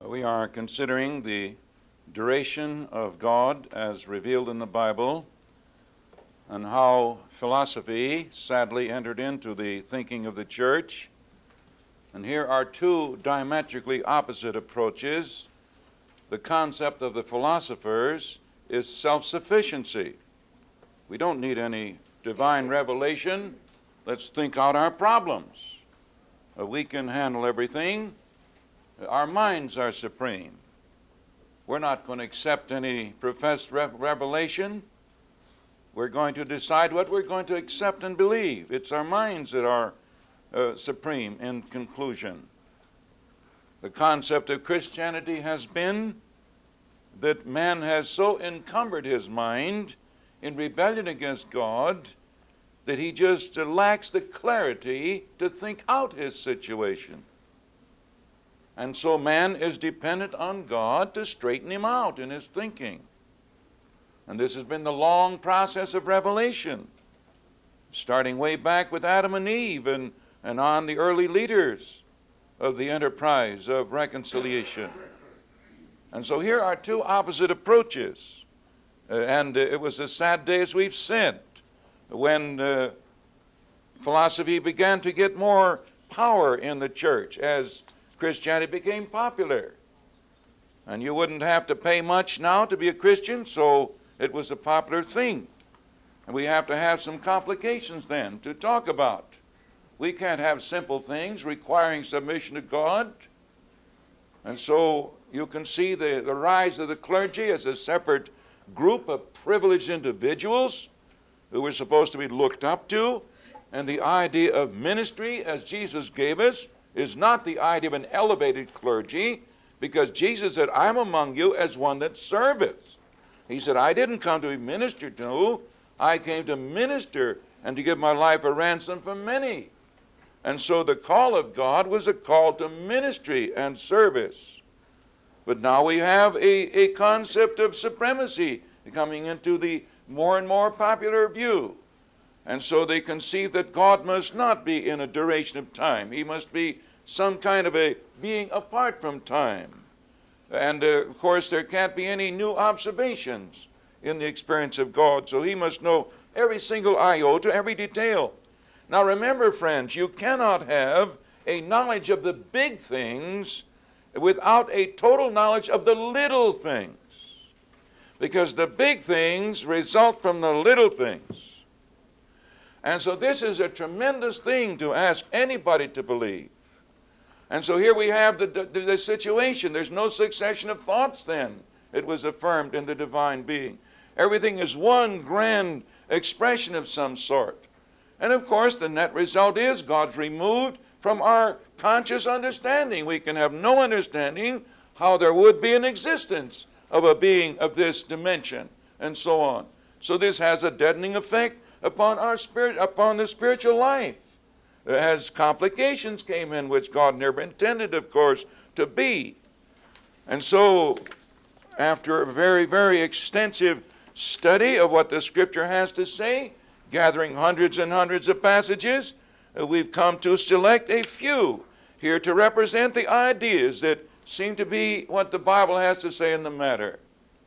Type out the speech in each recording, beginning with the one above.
We are considering the duration of God as revealed in the Bible and how philosophy sadly entered into the thinking of the church. And here are two diametrically opposite approaches. The concept of the philosophers is self-sufficiency. We don't need any divine revelation. Let's think out our problems. We can handle everything. Our minds are supreme. We're not going to accept any professed revelation. We're going to decide what we're going to accept and believe. It's our minds that are supreme in conclusion. The concept of Christianity has been that man has so encumbered his mind in rebellion against God that he just lacks the clarity to think out his situation. And so man is dependent on God to straighten him out in his thinking. And this has been the long process of revelation, starting way back with Adam and Eve and on the early leaders of the enterprise of reconciliation. And so here are two opposite approaches. And it was a sad day, as we've said, when philosophy began to get more power in the church as Christianity became popular. And you wouldn't have to pay much now to be a Christian, so it was a popular thing. And we have to have some complications then to talk about. We can't have simple things requiring submission to God. And so you can see the rise of the clergy as a separate group of privileged individuals who were supposed to be looked up to. And the idea of ministry, as Jesus gave us, is not the idea of an elevated clergy, because Jesus said, I'm among you as one that serveth. He said, I didn't come to be ministered to. I came to minister and to give my life a ransom for many. And so the call of God was a call to ministry and service. But now we have a concept of supremacy coming into the more and more popular view. And so they conceive that God must not be in a duration of time. He must be some kind of a being apart from time. And of course, there can't be any new observations in the experience of God. So he must know every single iota, every detail. Now remember, friends, you cannot have a knowledge of the big things without a total knowledge of the little things. Because the big things result from the little things. And so this is a tremendous thing to ask anybody to believe. And so here we have the situation. There's no succession of thoughts then. It was affirmed in the divine being. Everything is one grand expression of some sort. And of course the net result is God's removed from our conscious understanding. We can have no understanding how there would be an existence of a being of this dimension and so on. So this has a deadening effect upon our spirit, upon the spiritual life. As complications came in, which God never intended, of course, to be. And so, after a very, very extensive study of what the Scripture has to say, gathering hundreds and hundreds of passages, we've come to select a few here to represent the ideas that seem to be what the Bible has to say in the matter.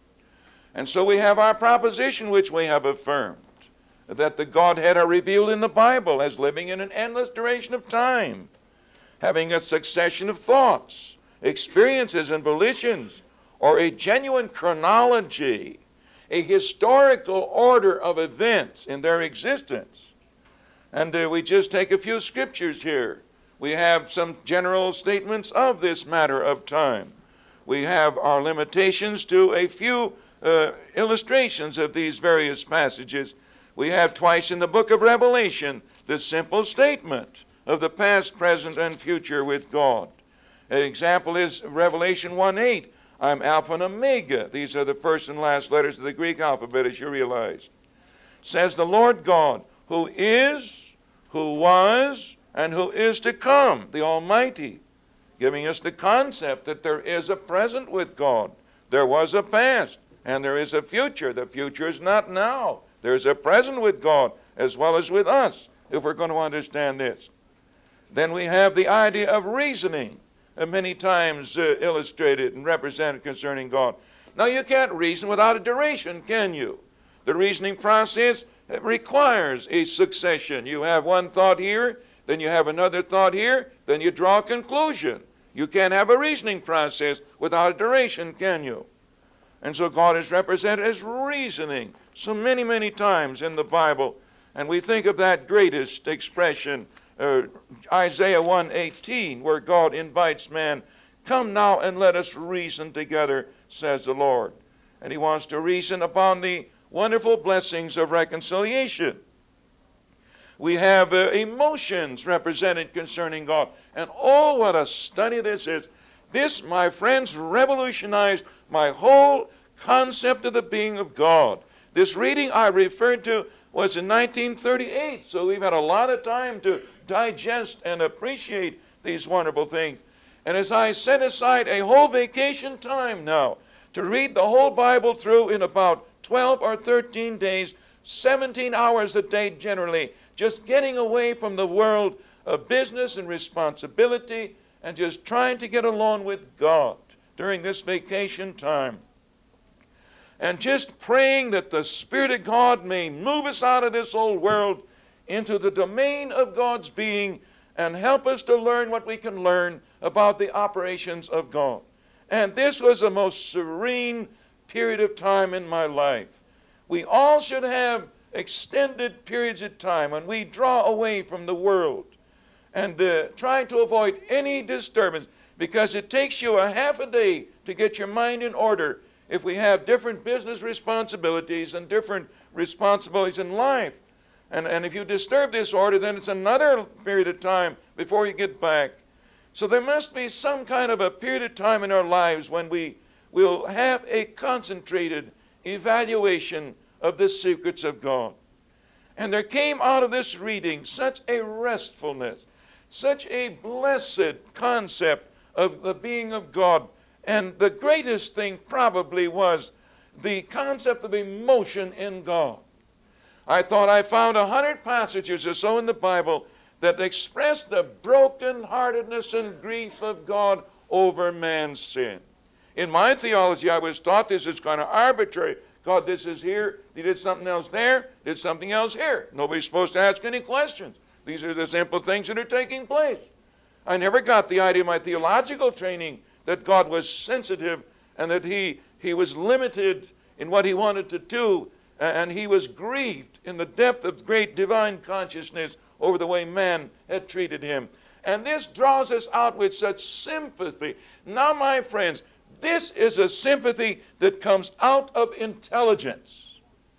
And so we have our proposition, which we have affirmed, that the Godhead are revealed in the Bible as living in an endless duration of time, having a succession of thoughts, experiences, and volitions, or a genuine chronology, a historical order of events in their existence. And we just take a few scriptures here. We have some general statements of this matter of time. We have our limitations to a few illustrations of these various passages. We have twice in the book of Revelation the simple statement of the past, present, and future with God. An example is Revelation 1:8. I'm Alpha and Omega. These are the first and last letters of the Greek alphabet, as you realize. Says the Lord God, who is, who was, and who is to come, the Almighty, giving us the concept that there is a present with God. There was a past, and there is a future. The future is not now. There's a present with God as well as with us, if we're going to understand this. Then we have the idea of reasoning. many times illustrated and represented concerning God. Now, you can't reason without a duration, can you? The reasoning process requires a succession. You have one thought here, then you have another thought here, then you draw a conclusion. You can't have a reasoning process without a duration, can you? And so God is represented as reasoning so many, many times in the Bible. And we think of that greatest expression, Isaiah 1:18, where God invites man, "Come now and let us reason together, says the Lord." And he wants to reason upon the wonderful blessings of reconciliation. We have emotions represented concerning God. And oh, what a study this is. This, my friends, revolutionized my whole concept of the being of God. This reading I referred to was in 1938, so we've had a lot of time to digest and appreciate these wonderful things. And as I set aside a whole vacation time now to read the whole Bible through in about 12 or 13 days, 17 hours a day generally, just getting away from the world of business and responsibility and just trying to get alone with God during this vacation time. And just praying that the Spirit of God may move us out of this old world into the domain of God's being and help us to learn what we can learn about the operations of God. And this was a most serene period of time in my life. We all should have extended periods of time when we draw away from the world and try to avoid any disturbance, because it takes you a half a day to get your mind in order if we have different business responsibilities and different responsibilities in life. And if you disturb this order, then it's another period of time before you get back. So there must be some kind of a period of time in our lives when we will have a concentrated evaluation of the secrets of God. And there came out of this reading such a restfulness, such a blessed concept of the being of God. And the greatest thing probably was the concept of emotion in God. I thought I found 100 passages or so in the Bible that express the brokenheartedness and grief of God over man's sin. In my theology, I was taught this is kind of arbitrary. God, this is here. He did something else there. Did something else here. Nobody's supposed to ask any questions. These are the simple things that are taking place. I never got the idea in my theological training that God was sensitive and that he was limited in what he wanted to do, and he was grieved in the depth of great divine consciousness over the way man had treated him. And this draws us out with such sympathy. Now, my friends, this is a sympathy that comes out of intelligence.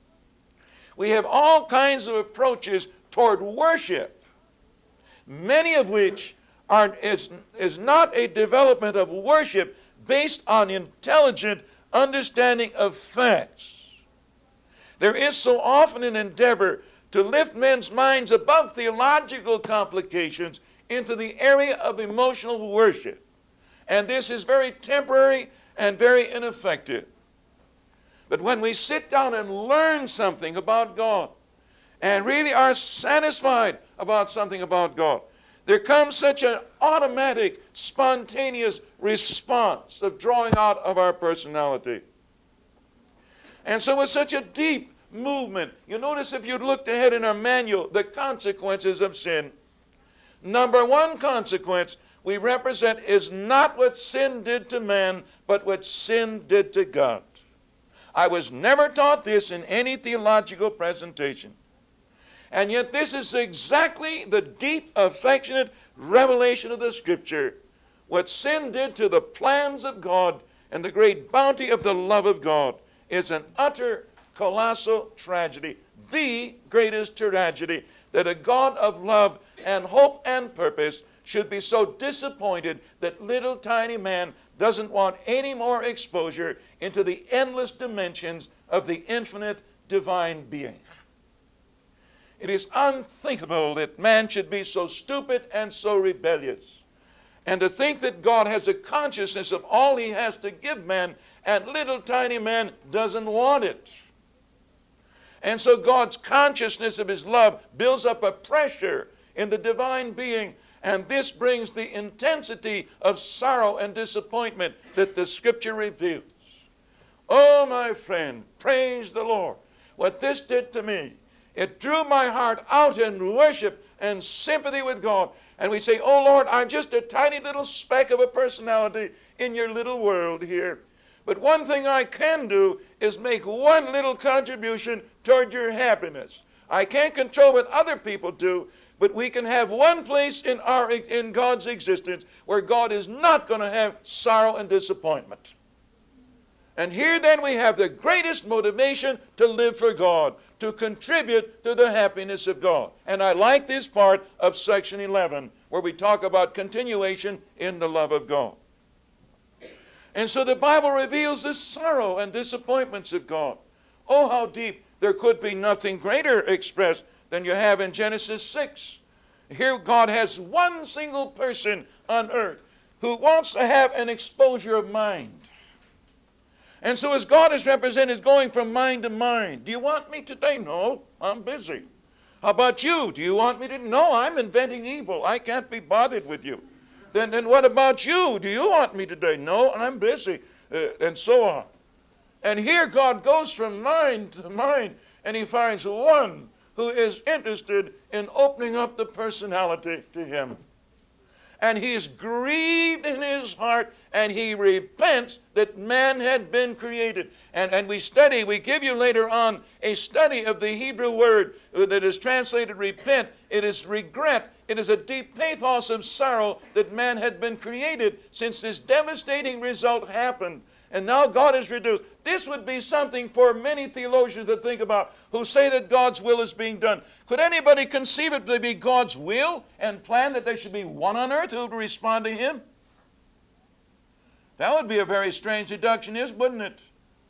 We have all kinds of approaches toward worship, many of which is not a development of worship based on intelligent understanding of facts. There is so often an endeavor to lift men's minds above theological complications into the area of emotional worship. And this is very temporary and very ineffective. But when we sit down and learn something about God and really are satisfied about something about God, there comes such an automatic, spontaneous response of drawing out of our personality. And so with such a deep movement, you notice if you'd looked ahead in our manual, the consequences of sin. Number one consequence we represent is not what sin did to man, but what sin did to God. I was never taught this in any theological presentation. And yet this is exactly the deep, affectionate revelation of the Scripture. What sin did to the plans of God and the great bounty of the love of God is an utter, colossal tragedy, the greatest tragedy, that a God of love and hope and purpose should be so disappointed that little tiny man doesn't want any more exposure into the endless dimensions of the infinite divine being. It is unthinkable that man should be so stupid and so rebellious. And to think that God has a consciousness of all he has to give man, and little tiny man doesn't want it. And so God's consciousness of his love builds up a pressure in the divine being, And this brings the intensity of sorrow and disappointment that the Scripture reveals. Oh, my friend, praise the Lord. What this did to me, it drew my heart out in worship and sympathy with God. And we say, oh, Lord, I'm just a tiny little speck of a personality in your little world here. But one thing I can do is make one little contribution toward your happiness. I can't control what other people do, but we can have one place in God's existence where God is not going to have sorrow and disappointment. And here then we have the greatest motivation to live for God, to contribute to the happiness of God. And I like this part of section 11 where we talk about continuation in the love of God. And so the Bible reveals the sorrow and disappointments of God. Oh, how deep. There could be nothing greater expressed than you have in Genesis 6. Here God has one single person on earth who wants to have an exposure of mind. And so as God is represented, going from mind to mind. Do you want me today? No, I'm busy. How about you? Do you want me to? No, I'm inventing evil. I can't be bothered with you. Then what about you? Do you want me today? No, I'm busy. And so on. And here God goes from mind to mind, and he finds one who is interested in opening up the personality to him. And he is grieved in his heart, and he repents that man had been created. And we give you later on a study of the Hebrew word that is translated repent. It is regret. It is a deep pathos of sorrow that man had been created since this devastating result happened. And now God is reduced. This would be something for many theologians to think about who say that God's will is being done. Could anybody conceive it to be God's will and plan that there should be one on earth who would respond to him? That would be a very strange deduction, wouldn't it?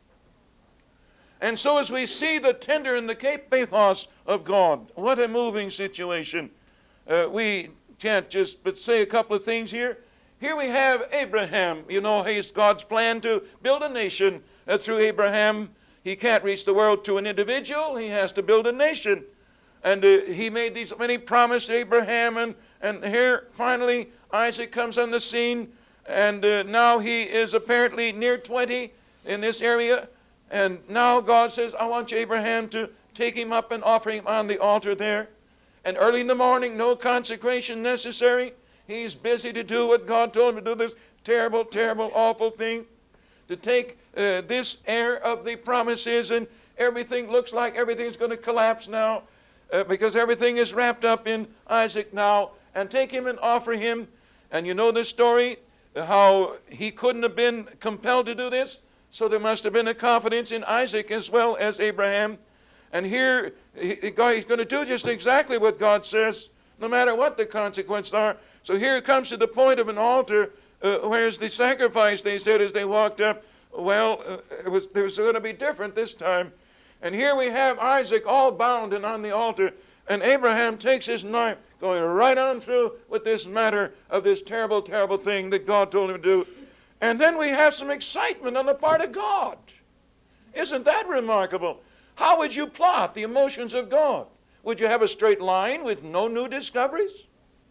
And so as we see the tender and the pathos of God, what a moving situation. We can't just but say a couple of things here. Here we have Abraham. You know, he's God's plan to build a nation through Abraham. He can't reach the world to an individual. He has to build a nation. And he made these many promises to Abraham. And here, finally, Isaac comes on the scene. And now he is apparently near 20 in this area. And now God says, I want you, Abraham, to take him up and offer him on the altar there. And early in the morning, no consecration necessary. He's busy to do what God told him to do, this terrible, terrible, awful thing. To take this heir of the promises, and everything looks like everything's going to collapse now because everything is wrapped up in Isaac now. And take him and offer him. And you know the story, how he couldn't have been compelled to do this. So there must have been a confidence in Isaac as well as Abraham. And here, he's going to do just exactly what God says, no matter what the consequences are. So here it comes to the point of an altar. Where's the sacrifice? They said as they walked up. Well, it was going to be different this time. And here we have Isaac all bound and on the altar. And Abraham takes his knife, going right on through with this matter of this terrible, terrible thing that God told him to do. And then we have some excitement on the part of God. Isn't that remarkable? How would you plot the emotions of God? Would you have a straight line with no new discoveries?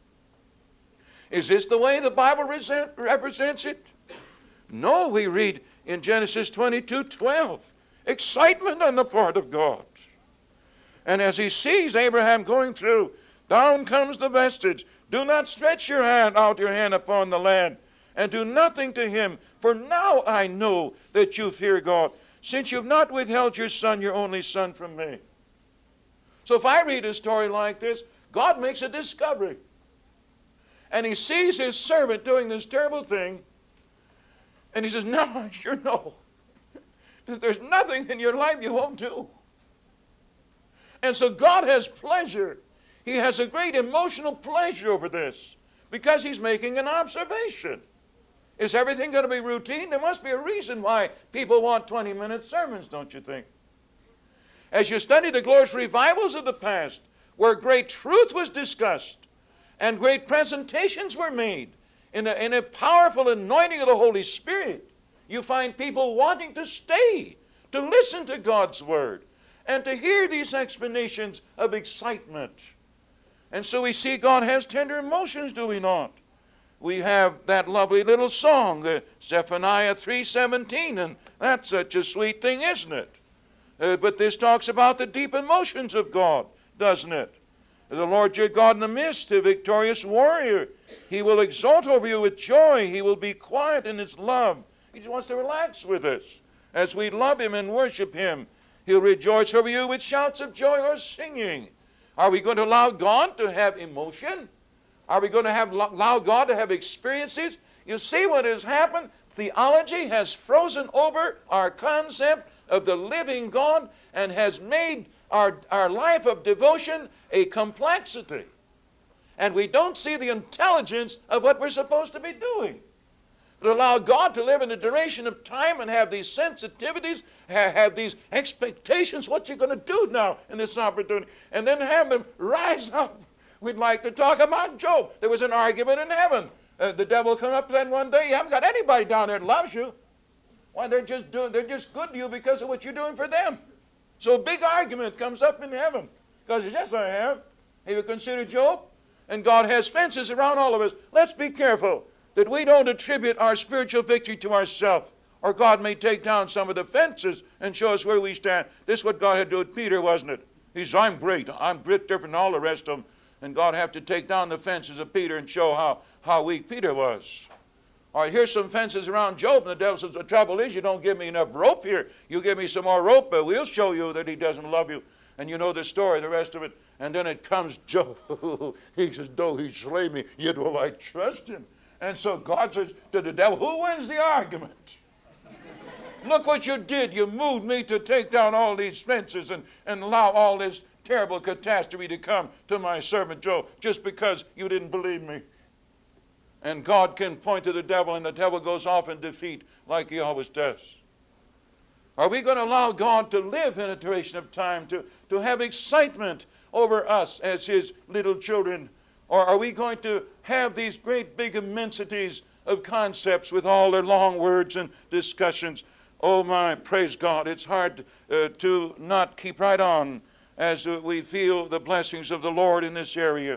Is this the way the Bible represents it? No, we read in Genesis 22:12, excitement on the part of God. And as he sees Abraham going through, down comes the vestige. Do not stretch your hand upon the lad, and do nothing to him, for now I know that you fear God, since you've not withheld your son, your only son, from me. So if I read a story like this, God makes a discovery. And he sees his servant doing this terrible thing. And he says, no, I sure know. There's nothing in your life you won't do. And so God has pleasure. He has a great emotional pleasure over this because he's making an observation. Is everything going to be routine? There must be a reason why people want 20-minute sermons, don't you think? As you study the glorious revivals of the past, where great truth was discussed, and great presentations were made in a powerful anointing of the Holy Spirit, you find people wanting to stay, to listen to God's Word, and to hear these explanations of excitement. And so we see God has tender emotions, do we not? We have that lovely little song, Zephaniah 3:17, and that's such a sweet thing, isn't it? But this talks about the deep emotions of God, doesn't it? The Lord your God in the midst, a victorious warrior. He will exult over you with joy. He will be quiet in his love. He just wants to relax with us. As we love him and worship him, he'll rejoice over you with shouts of joy or singing. Are we going to allow God to have emotion? Are we going to allow God to have experiences? You see what has happened? Theology has frozen over our concept of the living God and has made our life of devotion a complexity. And we don't see the intelligence of what we're supposed to be doing. To allow God to live in the duration of time and have these sensitivities, have these expectations. What's he going to do now in this opportunity? And then have them rise up. We'd like to talk about Job. There was an argument in heaven. The devil come up and said one day, you haven't got anybody down there that loves you. Why, they're just good to you because of what you're doing for them. So a big argument comes up in heaven. God says, yes, I have. Have you considered Job? And God has fences around all of us. Let's be careful that we don't attribute our spiritual victory to ourselves. Or God may take down some of the fences and show us where we stand. This is what God had to do with Peter, wasn't it? He said, I'm great. I'm different than all the rest of them. And God had to take down the fences of Peter and show how weak Peter was. All right, here's some fences around Job, and the devil says, the trouble is you don't give me enough rope here. You give me some more rope, but we'll show you that he doesn't love you. And you know the story, the rest of it. And then it comes Job. He says, though he slay me, yet will I trust him. And so God says to the devil, who wins the argument? Look what you did. You moved me to take down all these fences and allow all this terrible catastrophe to come to my servant Job just because you didn't believe me. And God can point to the devil, and the devil goes off in defeat like he always does. Are we going to allow God to live in a duration of time, to have excitement over us as his little children? Or are we going to have these great big immensities of concepts with all their long words and discussions? Oh my, praise God. It's hard to not keep right on as we feel the blessings of the Lord in this area.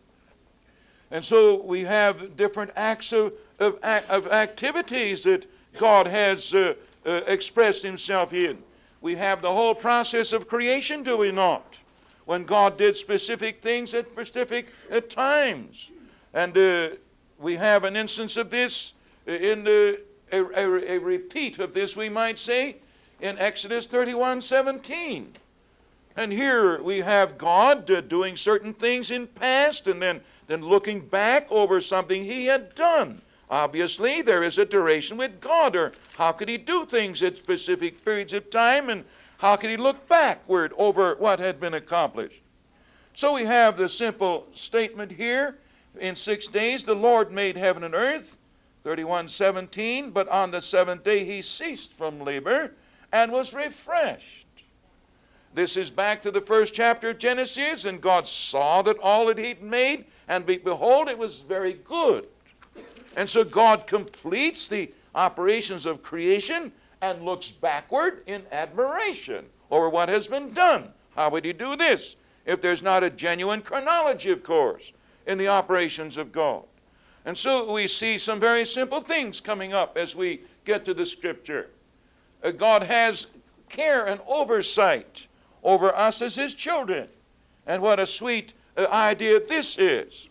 And so we have different acts of activities that God has expressed himself in. We have the whole process of creation, do we not? When God did specific things at specific times. And we have an instance of this, a repeat of this, we might say, in Exodus 31:17. And here we have God doing certain things in past and then looking back over something he had done. Obviously, there is a duration with God, or how could he do things at specific periods of time, and how could he look backward over what had been accomplished? So we have the simple statement here. In 6 days the Lord made heaven and earth, 31:17, but on the seventh day he ceased from labor and was refreshed. This is back to the first chapter of Genesis, and God saw that all that he'd made, and behold, it was very good. And so God completes the operations of creation and looks backward in admiration over what has been done. How would he do this if there's not a genuine chronology, of course, in the operations of God? And so we see some very simple things coming up as we get to the Scripture. God has care and oversight over us as his children. And what a sweet idea this is.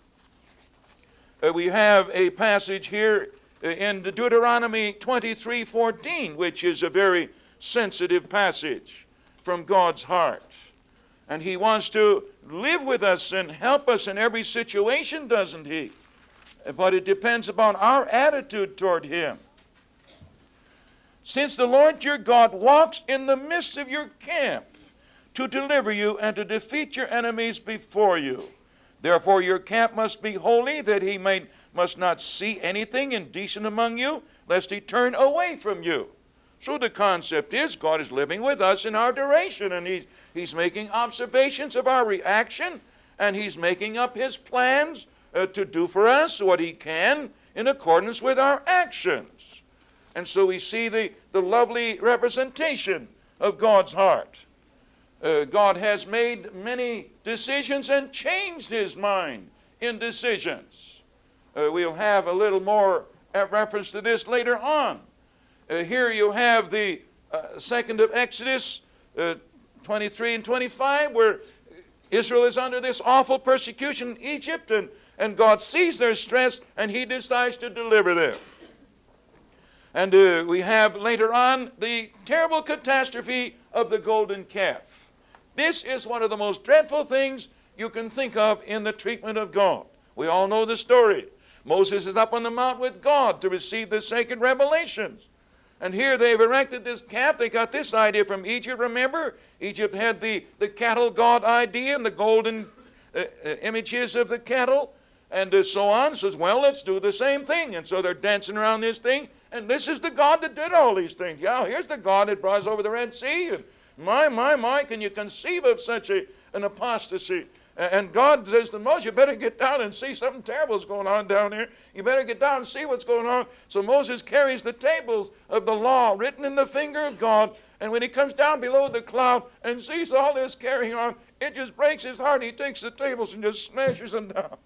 We have a passage here in Deuteronomy 23:14, which is a very sensitive passage from God's heart. And he wants to live with us and help us in every situation, doesn't he? But it depends upon our attitude toward him. Since the Lord your God walks in the midst of your camp to deliver you and to defeat your enemies before you. Therefore your camp must be holy, that he must not see anything indecent among you, lest he turn away from you. So the concept is God is living with us in our duration, and he's making observations of our reaction, and he's making up his plans to do for us what he can in accordance with our actions. And so we see the lovely representation of God's heart. God has made many decisions and changed his mind in decisions. We'll have a little more reference to this later on. Here you have the 2nd of Exodus 23 and 25, where Israel is under this awful persecution in Egypt, and God sees their stress and he decides to deliver them. And we have later on the terrible catastrophe of the golden calf. This is one of the most dreadful things you can think of in the treatment of God. We all know the story. Moses is up on the mount with God to receive the sacred revelations. And here they've erected this calf. They got this idea from Egypt. Remember, Egypt had the cattle god idea and the golden images of the cattle and so on. Says, well, let's do the same thing. And so they're dancing around this thing. And this is the God that did all these things. Yeah, here's the God that brought us over the Red Sea. And my, can you conceive of such an apostasy? And God says to Moses, you better get down and see something terrible is going on down here. You better get down and see what's going on. So Moses carries the tables of the law written in the finger of God. And when he comes down below the cloud and sees all this carrying on, it just breaks his heart. He takes the tables and just smashes them down.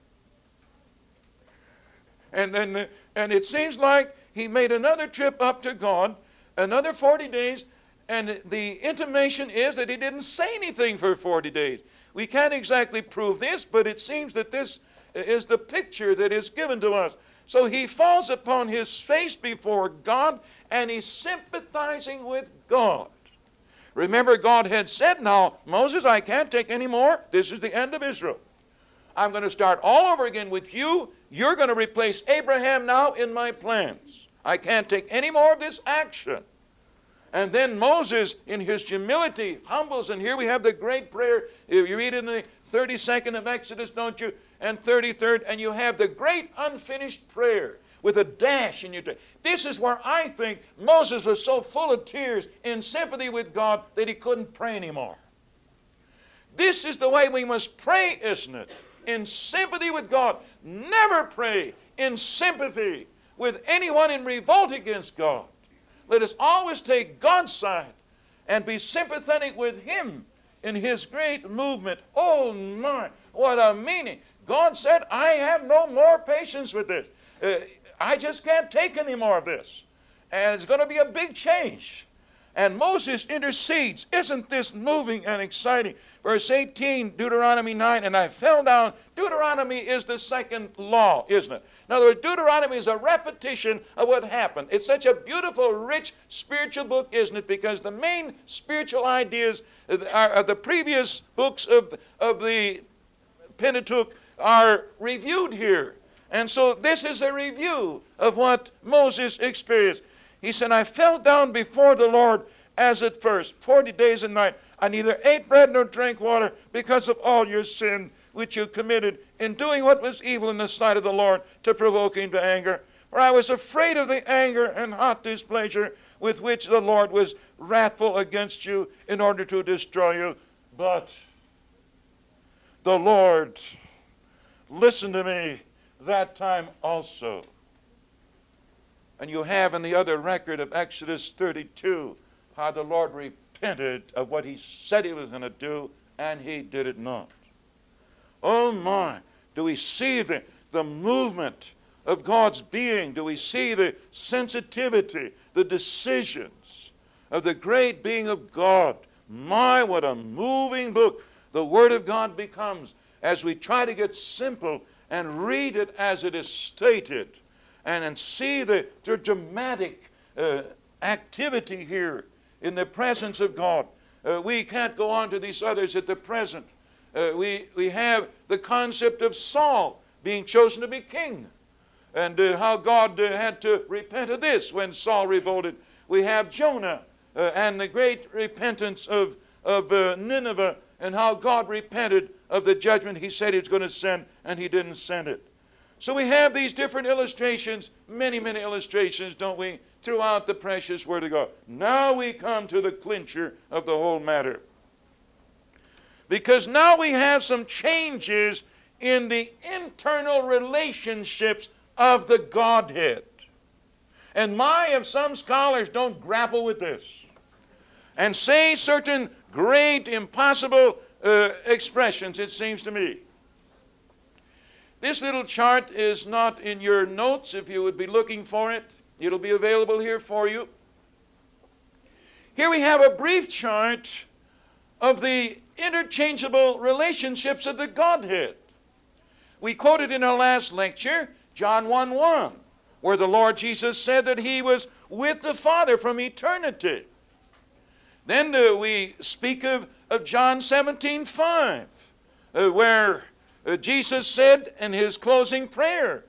And it seems like he made another trip up to God, another 40 days, and the intimation is that he didn't say anything for 40 days. We can't exactly prove this, but it seems that this is the picture that is given to us. So he falls upon his face before God, and he's sympathizing with God. Remember, God had said, now, Moses, I can't take any more. This is the end of Israel. I'm going to start all over again with you. You're going to replace Abraham now in my plans. I can't take any more of this action. And then Moses, in his humility, humbles. And here we have the great prayer. You read in the 32nd of Exodus, don't you? And 33rd. And you have the great unfinished prayer with a dash in your text. This is where I think Moses was so full of tears in sympathy with God that he couldn't pray anymore. This is the way we must pray, isn't it? In sympathy with God. Never pray in sympathy with anyone in revolt against God. Let us always take God's side and be sympathetic with him in his great movement. Oh my, what a meaning. God said, I have no more patience with this. I just can't take any more of this. And it's going to be a big change. And Moses intercedes. Isn't this moving and exciting? Verse 18, Deuteronomy 9, and I fell down. Deuteronomy is the second law, isn't it? In other words, Deuteronomy is a repetition of what happened. It's such a beautiful, rich, spiritual book, isn't it? Because the main spiritual ideas of the previous books of the Pentateuch are reviewed here. And so this is a review of what Moses experienced. He said, I fell down before the Lord as at first, 40 days and nights. I neither ate bread nor drank water because of all your sin which you committed in doing what was evil in the sight of the Lord to provoke him to anger. For I was afraid of the anger and hot displeasure with which the Lord was wrathful against you in order to destroy you. But the Lord listened to me that time also. And you have in the other record of Exodus 32 how the Lord repented of what he said he was going to do, and he did it not. Oh my, do we see the movement of God's being? Do we see the sensitivity, the decisions of the great being of God? My, what a moving book the Word of God becomes as we try to get simple and read it as it is stated. And see the dramatic activity here in the presence of God. We can't go on to these others at the present. We have the concept of Saul being chosen to be king, and how God had to repent of this when Saul revolted. We have Jonah and the great repentance of Nineveh, and how God repented of the judgment he said he was going to send, and he didn't send it. So we have these different illustrations, many, many illustrations, don't we, throughout the precious Word of God. Now we come to the clincher of the whole matter. Because now we have some changes in the internal relationships of the Godhead. And my, if some scholars don't grapple with this and say certain great impossible expressions, it seems to me. This little chart is not in your notes. If you would be looking for it, it'll be available here for you. Here we have a brief chart of the interchangeable relationships of the Godhead. We quoted in our last lecture John 1:1, where the Lord Jesus said that he was with the Father from eternity. Then we speak of John 17:5, where Jesus said in his closing prayer,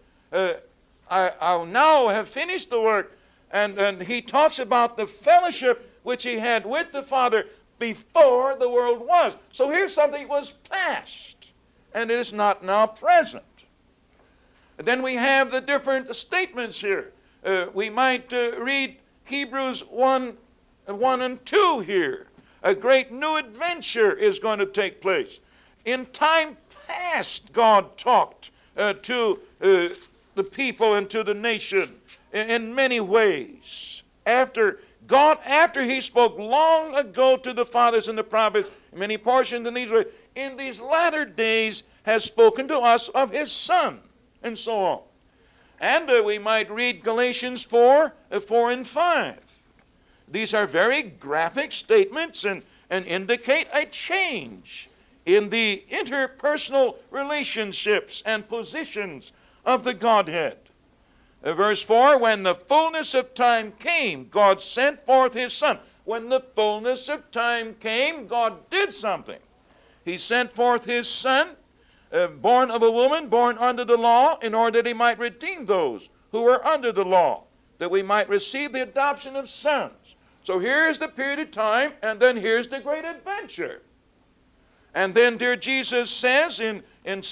I now have finished the work. And he talks about the fellowship which he had with the Father before the world was. So here's something that was past, and it is not now present. And then we have the different statements here. We might read Hebrews 1:1 and 2 here. A great new adventure is going to take place. In time past, God talked to the people and to the nation in many ways. After he spoke long ago to the fathers and the prophets, in many portions in these ways, in these latter days has spoken to us of his Son, and so on. And we might read Galatians 4:4 and 5. These are very graphic statements and indicate a change in the interpersonal relationships and positions of the Godhead. Verse 4, when the fullness of time came, God sent forth his Son. When the fullness of time came, God did something. He sent forth his Son, born of a woman, born under the law, in order that he might redeem those who were under the law, that we might receive the adoption of sons. So here's the period of time, and then here's the great adventure. And then, dear Jesus says in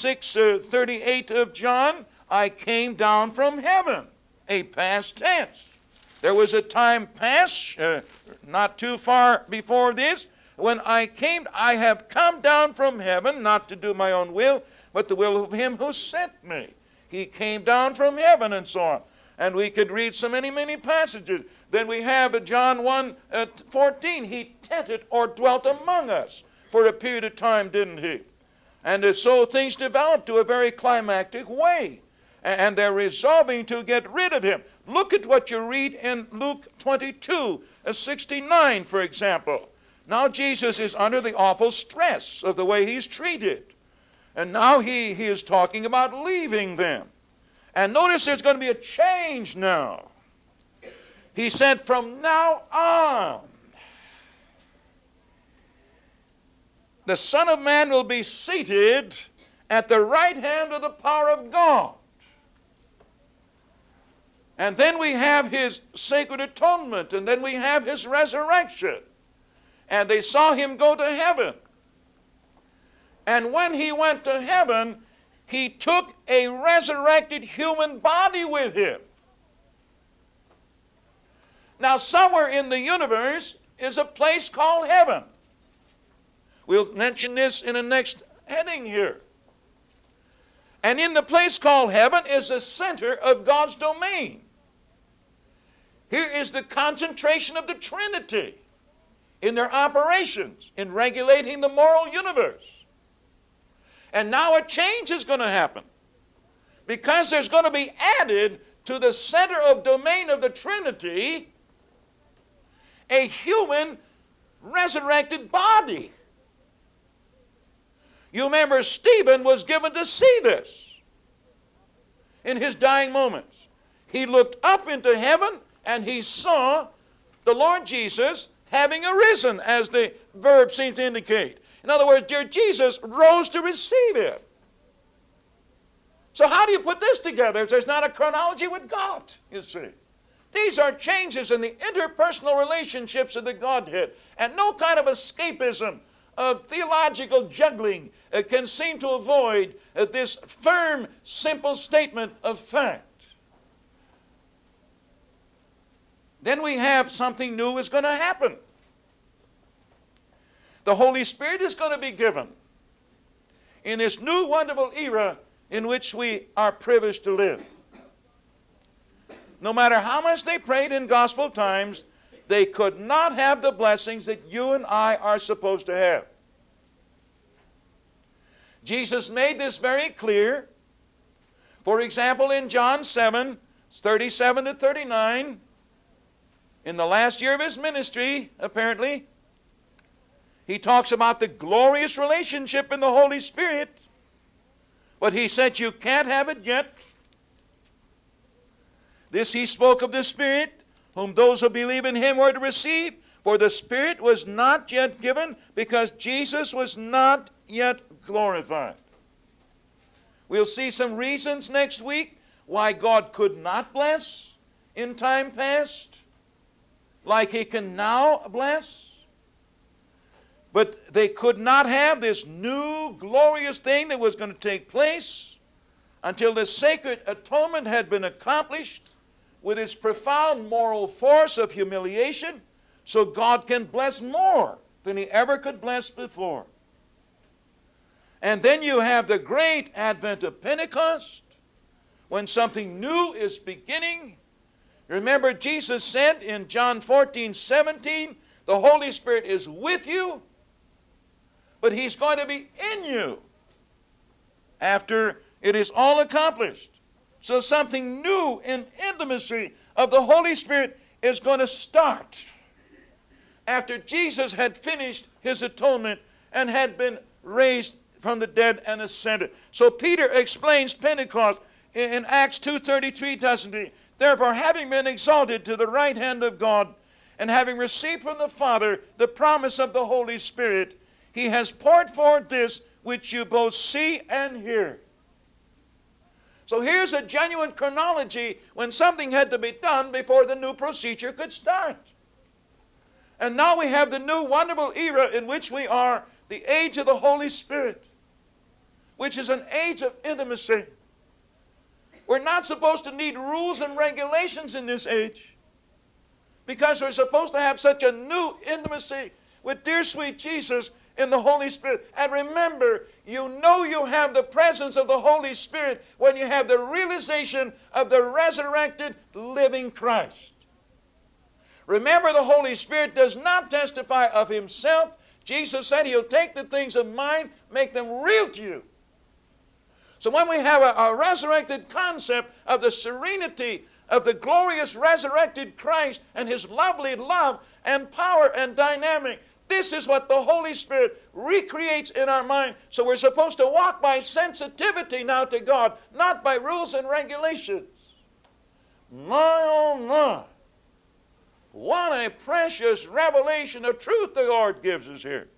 6:38 of John, I came down from heaven, a past tense. There was a time past, not too far before this, when I have come down from heaven, not to do my own will, but the will of him who sent me. He came down from heaven, and so on. And we could read so many, many passages. Then we have John 1:14. He tented or dwelt among us for a period of time, didn't he? And so things developed to a very climactic way. And they're resolving to get rid of him. Look at what you read in Luke 22:69, for example. Now Jesus is under the awful stress of the way he's treated. And now he is talking about leaving them. And notice there's going to be a change now. He said, from now on, the Son of Man will be seated at the right hand of the power of God. And then we have his sacred atonement, and then we have his resurrection. And they saw him go to heaven. And when he went to heaven, he took a resurrected human body with him. Now, somewhere in the universe is a place called heaven. We'll mention this in the next heading here. And in the place called heaven is the center of God's domain. Here is the concentration of the Trinity in their operations, in regulating the moral universe. And now a change is going to happen, because there's going to be added to the center of domain of the Trinity a human resurrected body. You remember Stephen was given to see this in his dying moments. He looked up into heaven and he saw the Lord Jesus having arisen, as the verb seems to indicate. In other words, dear Jesus rose to receive him. So how do you put this together if there's not a chronology with God, you see? These are changes in the interpersonal relationships of the Godhead, and no kind of escapism of theological juggling can seem to avoid this firm, simple statement of fact. Then we have something new is going to happen. The Holy Spirit is going to be given in this new wonderful era in which we are privileged to live. No matter how much they prayed in gospel times, they could not have the blessings that you and I are supposed to have. Jesus made this very clear. For example, in John 7:37 to 39, in the last year of his ministry, apparently, he talks about the glorious relationship in the Holy Spirit. But he said you can't have it yet. This he spoke of the Spirit, whom those who believe in him were to receive. For the Spirit was not yet given, because Jesus was not yet glorified. We'll see some reasons next week why God could not bless in time past, like he can now bless. But they could not have this new glorious thing that was going to take place until the sacred atonement had been accomplished with its profound moral force of humiliation, so God can bless more than he ever could bless before. And then you have the great advent of Pentecost, when something new is beginning. Remember, Jesus said in John 14:17, the Holy Spirit is with you, but he's going to be in you after it is all accomplished. So something new in intimacy of the Holy Spirit is going to start after Jesus had finished his atonement and had been raised from the dead and ascended. So Peter explains Pentecost in Acts 2:33, doesn't he? Therefore, having been exalted to the right hand of God, and having received from the Father the promise of the Holy Spirit, he has poured forth this which you both see and hear. So here's a genuine chronology when something had to be done before the new procedure could start. And now we have the new wonderful era in which we are, the age of the Holy Spirit, which is an age of intimacy. We're not supposed to need rules and regulations in this age, because we're supposed to have such a new intimacy with dear sweet Jesus in the Holy Spirit. And remember, you know you have the presence of the Holy Spirit when you have the realization of the resurrected, living Christ. Remember, the Holy Spirit does not testify of himself. Jesus said he'll take the things of mine, make them real to you. So when we have a resurrected concept of the serenity of the glorious resurrected Christ and his lovely love and power and dynamic, this is what the Holy Spirit recreates in our mind. So we're supposed to walk by sensitivity now to God, not by rules and regulations. My, oh my. What a precious revelation of truth the Lord gives us here.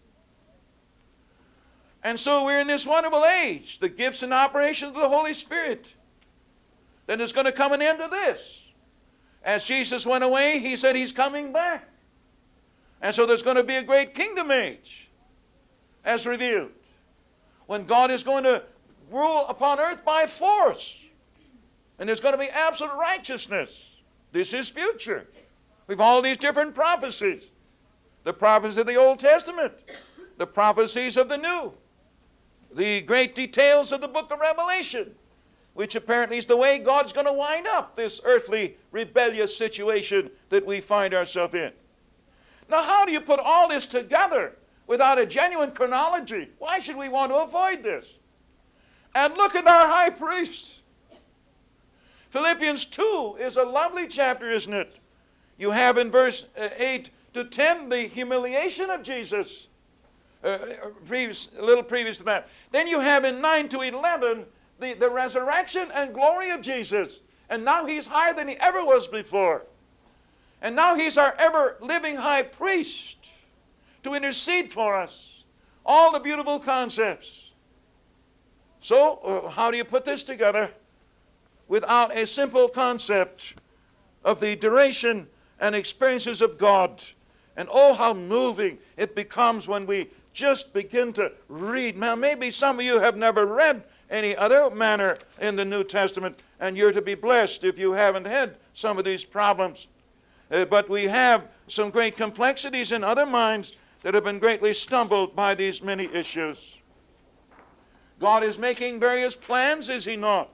And so we're in this wonderful age, the gifts and operations of the Holy Spirit. Then there's going to come an end to this. As Jesus went away, he said he's coming back. And so there's going to be a great kingdom age as revealed, when God is going to rule upon earth by force. And there's going to be absolute righteousness. This is future. We've all these different prophecies. The prophecies of the Old Testament, the prophecies of the New, the great details of the book of Revelation, which apparently is the way God's going to wind up this earthly rebellious situation that we find ourselves in. Now, how do you put all this together without a genuine chronology? Why should we want to avoid this? And look at our high priest. Philippians 2 is a lovely chapter, isn't it? You have in verse 8 to 10 the humiliation of Jesus, a little previous to that. Then you have in 9 to 11 the resurrection and glory of Jesus. And now he's higher than he ever was before. And now he's our ever-living high priest to intercede for us. All the beautiful concepts. So, how do you put this together without a simple concept of the duration and experiences of God? And oh, how moving it becomes when we just begin to read. Now, maybe some of you have never read any other manner in the New Testament, and you're to be blessed if you haven't had some of these problems. But we have some great complexities in other minds that have been greatly stumbled by these many issues. God is making various plans, is he not?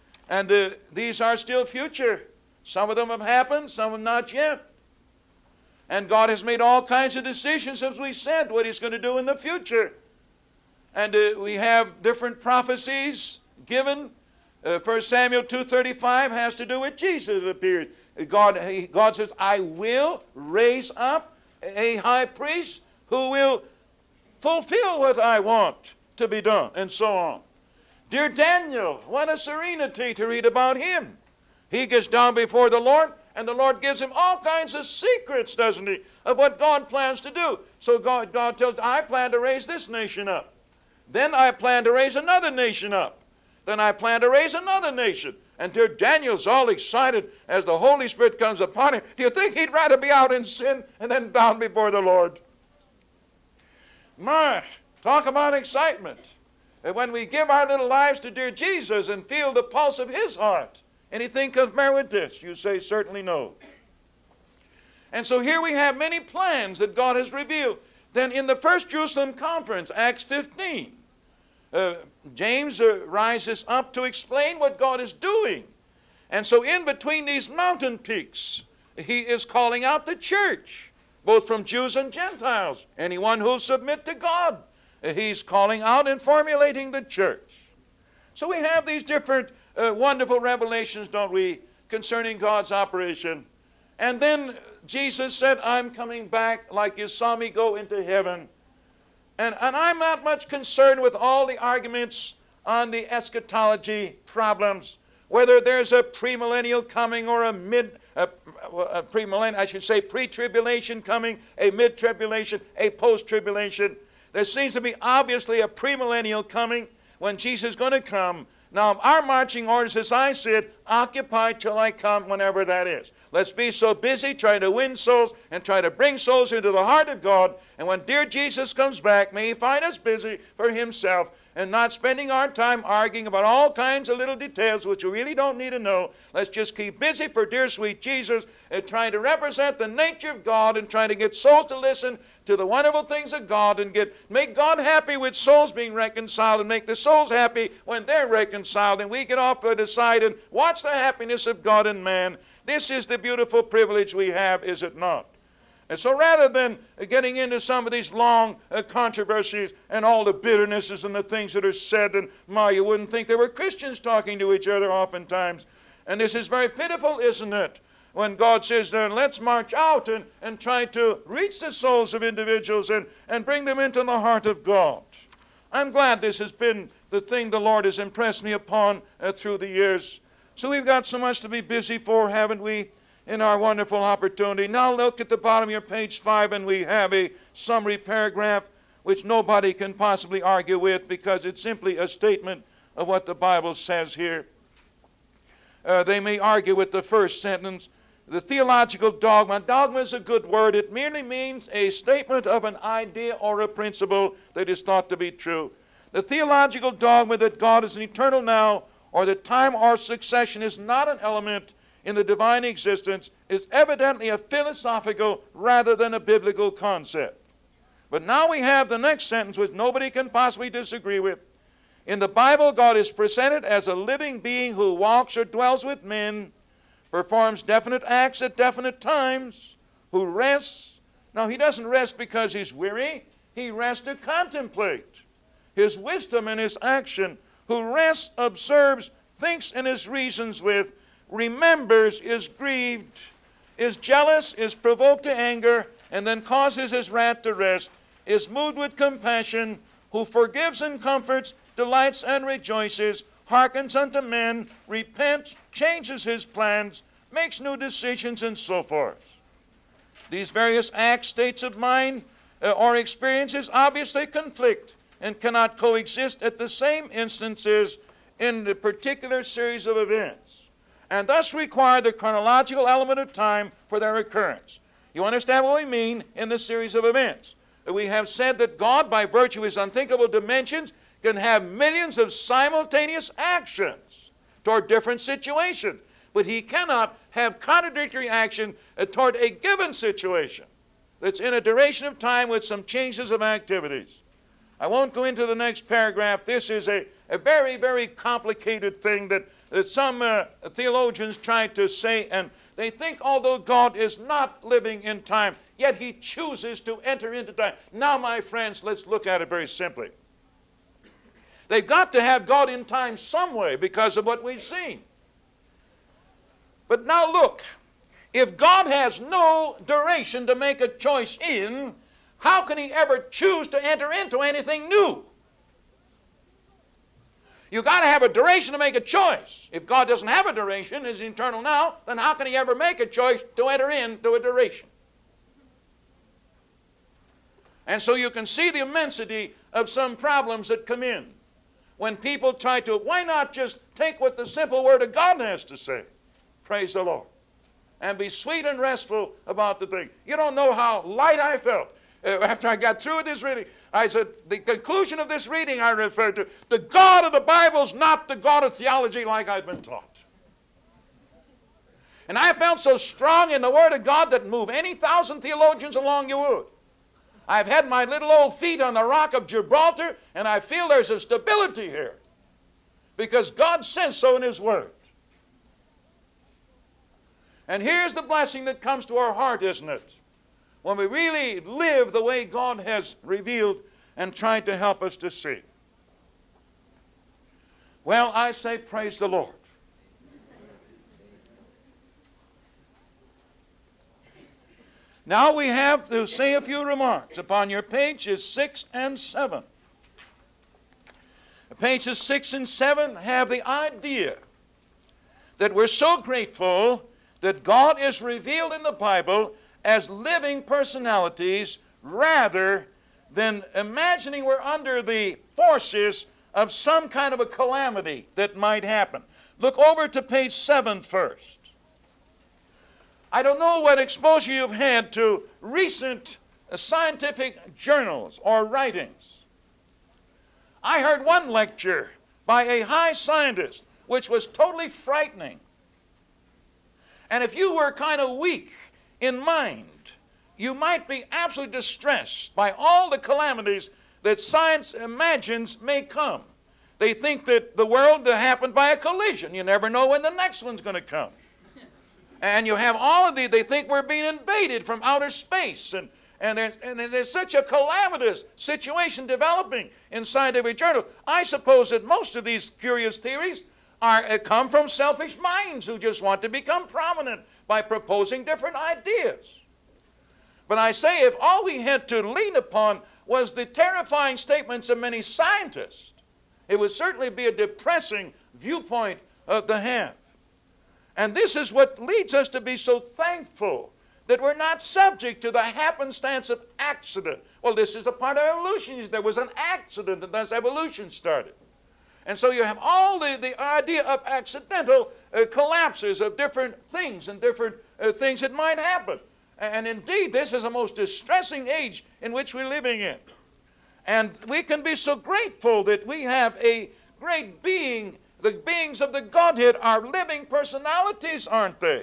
And these are still future. Some of them have happened, some have not yet. And God has made all kinds of decisions, as we said, what He's going to do in the future. And we have different prophecies given. 1 Samuel 2:35 has to do with Jesus that appeared. God says, I will raise up a high priest who will fulfill what I want to be done, and so on. Dear Daniel, what a serenity to read about him. He gets down before the Lord, and the Lord gives him all kinds of secrets, doesn't He, of what God plans to do. So God tells him, I plan to raise this nation up. Then I plan to raise another nation up. Then I plan to raise another nation. And dear Daniel's all excited as the Holy Spirit comes upon him. Do you think he'd rather be out in sin and then down before the Lord? My, talk about excitement. And when we give our little lives to dear Jesus and feel the pulse of His heart, anything compare with this? You say certainly no. And so here we have many plans that God has revealed. Then in the First Jerusalem Conference, Acts 15, James rises up to explain what God is doing. And so in between these mountain peaks, he is calling out the church, both from Jews and Gentiles, anyone who will submit to God. He's calling out and formulating the church. So we have these different wonderful revelations, don't we, concerning God's operation. And then Jesus said, I'm coming back like you saw me go into heaven. And I'm not much concerned with all the arguments on the eschatology problems, whether there's a premillennial coming or a premillennial, I should say pre-tribulation coming, a mid-tribulation, a post-tribulation. There seems to be obviously a premillennial coming when Jesus is going to come. Now, our marching orders, as I said, occupy till I come, whenever that is. Let's be so busy trying to win souls and try to bring souls into the heart of God. And when dear Jesus comes back, may He find us busy for Himself and not spending our time arguing about all kinds of little details which we really don't need to know. Let's just keep busy for dear sweet Jesus and trying to represent the nature of God and trying to get souls to listen to the wonderful things of God and make God happy with souls being reconciled and make the souls happy when they're reconciled, and we get off to the side and watch the happiness of God and man. This is the beautiful privilege we have, is it not? And so rather than getting into some of these long controversies and all the bitternesses and the things that are said, and you wouldn't think they were Christians talking to each other oftentimes. And this is very pitiful, isn't it? When God says, let's march out and try to reach the souls of individuals and bring them into the heart of God. I'm glad this has been the thing the Lord has impressed me upon through the years. So we've got so much to be busy for, haven't we, in our wonderful opportunity. Now look at the bottom of your page 5, and we have a summary paragraph which nobody can possibly argue with, because it's simply a statement of what the Bible says here. They may argue with the first sentence. The theological dogma. Dogma is a good word. It merely means a statement of an idea or a principle that is thought to be true. The theological dogma that God is an eternal now, or that time or succession is not an element in the divine existence, is evidently a philosophical rather than a biblical concept. But now we have the next sentence, which nobody can possibly disagree with. In the Bible, God is presented as a living being who walks or dwells with men, performs definite acts at definite times, who rests. Now, He doesn't rest because He's weary. He rests to contemplate His wisdom and His action, who rests, observes, thinks, and His reasons with, remembers, is grieved, is jealous, is provoked to anger, and then causes his wrath to rest, is moved with compassion, who forgives and comforts, delights and rejoices, hearkens unto men, repents, changes his plans, makes new decisions, and so forth. These various acts, states of mind, or experiences obviously conflict and cannot coexist at the same instances in the particular series of events, and thus require the chronological element of time for their occurrence. You understand what we mean in the series of events? We have said that God, by virtue of His unthinkable dimensions, can have millions of simultaneous actions toward different situations, but He cannot have contradictory action toward a given situation that's in a duration of time with some changes of activities. I won't go into the next paragraph. This is a very, very complicated thing that some theologians try to say, and They think although God is not living in time, yet He chooses to enter into time. Now, my friends, let's look at it very simply. They've got to have God in time some way because of what we've seen. But now look, if God has no duration to make a choice in, how can He ever choose to enter into anything new? You've got to have a duration to make a choice. If God doesn't have a duration, is eternal now, then how can He ever make a choice to enter into a duration? And so you can see the immensity of some problems that come in when people try to, why not just take what the simple Word of God has to say? Praise the Lord. And be sweet and restful about the thing. You don't know how light I felt after I got through with this reading. I said, the conclusion of this reading I referred to, the God of the Bible is not the God of theology like I've been taught. And I felt so strong in the Word of God that move any 1,000 theologians along you would. I've had my little old feet on the rock of Gibraltar, and I feel there's a stability here because God says so in His Word. And here's the blessing that comes to our heart, isn't it? When we really live the way God has revealed and tried to help us to see. Well, I say praise the Lord. Now we have to say a few remarks upon your pages 6 and 7. Pages 6 and 7 have the idea that we're so grateful that God is revealed in the Bible as living personalities rather than imagining we're under the forces of some kind of a calamity that might happen. Look over to page 7 first. I don't know what exposure you've had to recent scientific journals or writings. I heard one lecture by a high scientist which was totally frightening. And if you were kind of weak in mind, you might be absolutely distressed by all the calamities that science imagines may come. They think that the world happened by a collision. You never know when the next one's going to come. And you have all of they think we're being invaded from outer space. And there's such a calamitous situation developing in scientific journals. I suppose that most of these curious theories come from selfish minds who just want to become prominent by proposing different ideas. But I say, if all we had to lean upon was the terrifying statements of many scientists, it would certainly be a depressing viewpoint to have. And this is what leads us to be so thankful that we're not subject to the happenstance of accident. Well, this is a part of evolution. There was an accident and thus evolution started. And so you have all the idea of accidental collapses of different things and different things that might happen. And indeed, this is a most distressing age in which we're living in. And we can be so grateful that we have a great being. The beings of the Godhead are living personalities, aren't they?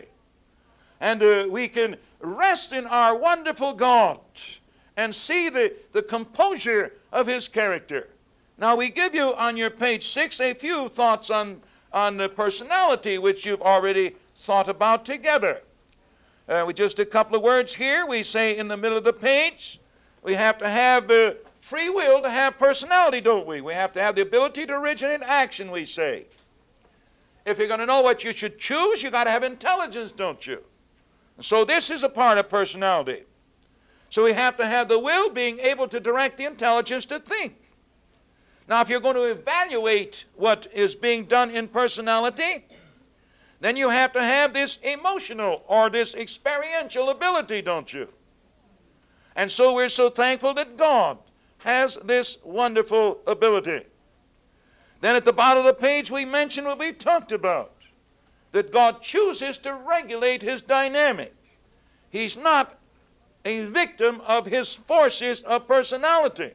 And we can rest in our wonderful God and see the composure of His character. Now we give you on your page 6 a few thoughts on the personality which you've already thought about together. With just a couple of words here, we say in the middle of the page, we have to have free will to have personality, don't we? We have to have the ability to originate action, we say. If you're going to know what you should choose, you've got to have intelligence, don't you? So this is a part of personality. So we have to have the will being able to direct the intelligence to think. Now, if you're going to evaluate what is being done in personality, then you have to have this emotional or this experiential ability, don't you? And so we're so thankful that God has this wonderful ability. Then at the bottom of the page we mention what we've talked about, that God chooses to regulate His dynamic. He's not a victim of His forces of personality.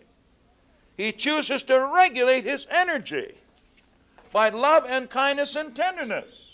He chooses to regulate His energy by love and kindness and tenderness.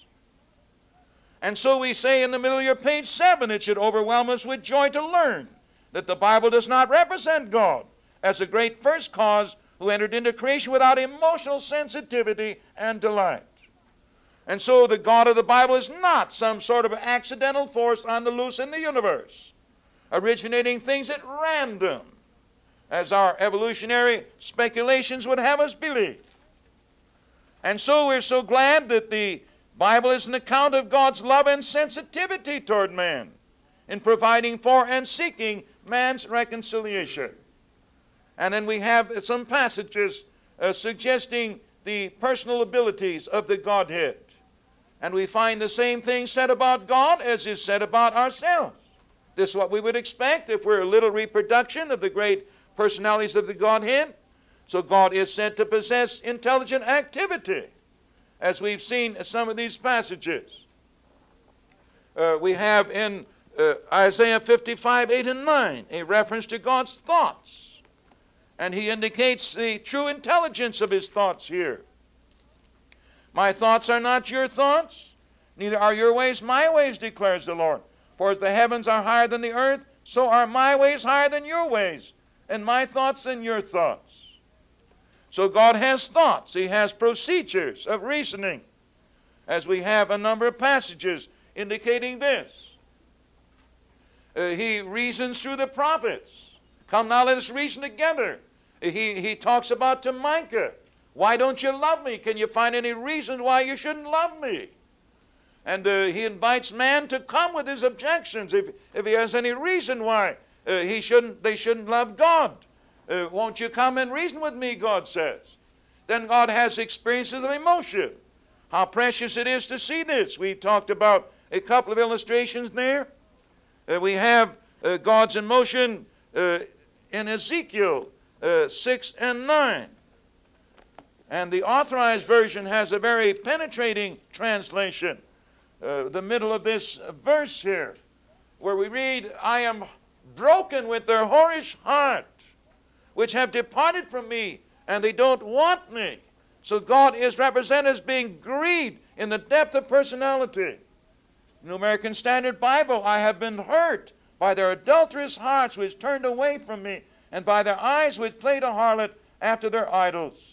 And so we say in the middle of your page 7, it should overwhelm us with joy to learn that the Bible does not represent God as a great first cause who entered into creation without emotional sensitivity and delight. And so the God of the Bible is not some sort of accidental force on the loose in the universe, originating things at random, as our evolutionary speculations would have us believe. And so we're so glad that the Bible is an account of God's love and sensitivity toward man in providing for and seeking man's reconciliation. And then we have some passages suggesting the personal abilities of the Godhead. And we find the same thing said about God as is said about ourselves. This is what we would expect if we're a little reproduction of the great personalities of the Godhead. So God is said to possess intelligent activity, as we've seen in some of these passages. We have in Isaiah 55, 8 and 9, a reference to God's thoughts. And he indicates the true intelligence of his thoughts here. My thoughts are not your thoughts, neither are your ways my ways, declares the Lord. For as the heavens are higher than the earth, so are my ways higher than your ways, and my thoughts than your thoughts. So God has thoughts. He has procedures of reasoning, as we have a number of passages indicating this. He reasons through the prophets. Come now, let us reason together. He talks about to Micah. Why don't you love me? Can you find any reason why you shouldn't love me? And he invites man to come with his objections if he has any reason why they shouldn't love God. Won't you come and reason with me, God says. Then God has experiences of emotion. How precious it is to see this. We've talked about a couple of illustrations there. We have God's emotion in Ezekiel 6 and 9. And the Authorized Version has a very penetrating translation. The middle of this verse here, where we read, I am broken with their whorish heart, which have departed from me, and they don't want me. So God is represented as being grieved in the depth of personality. In the American Standard Bible, I have been hurt by their adulterous hearts which turned away from me, and by their eyes which played a harlot after their idols.